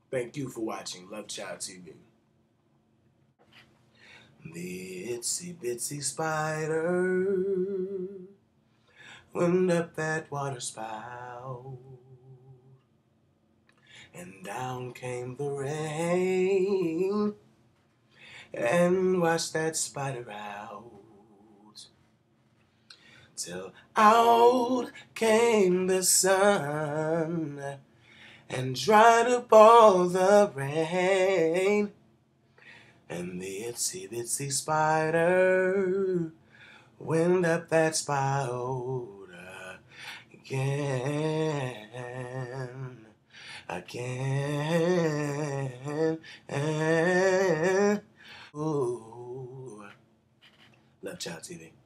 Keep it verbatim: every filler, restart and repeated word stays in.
Thank you for watching LoveChild T V. The itsy bitsy spider went up that water spout, and down came the rain and washed that spider out, till out came the sun and dried up all the rain. And the itsy bitsy spider went up that spout again, again. Ooh, LoveChild T V.